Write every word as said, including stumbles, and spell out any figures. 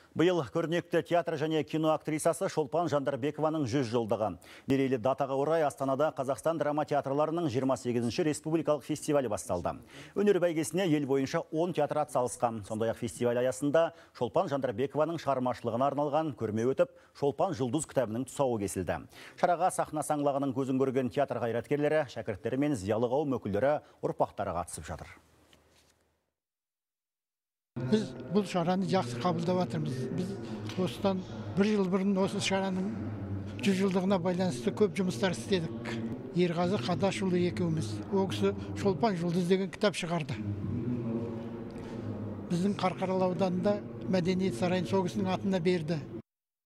Биыл көрнекті театр және кино актрисасы Шолпан Жандарбекованың жүз жылдығы. Мерейлі датаға орай Астанада Қазақстан драма театрларының жиырма сегізінші республикалық фестивалі басталды. Өнер бәйгесіне ел бойынша он театр атсалысқан. Сондай-ақ фестиваль аясында Шолпан Жандарбекованың шығармашылығына арналған көрме өтіп, Шолпан жұлдыз кітабының тұсауы кесілді. Шараға сахна саңлағының көзін көрген театр қайраткерлері, шәкірттері мен зиялы қауым өкілдері, ұрпақтары қатысып жатыр. Біз бұл шараны жақсы қабылдап жатырмыз. Біз осыдан бір жыл бұрын осы шараның жүз жылдығына байланысты көп жұмыстар істедік. Ерғазы Қадашұлы екеуміз. Ол кісі Шолпан жұлдыз деген кітап шығарды. Біздің Қарқаралы ауданында мәдениет сарайын сол кісінің атына берді.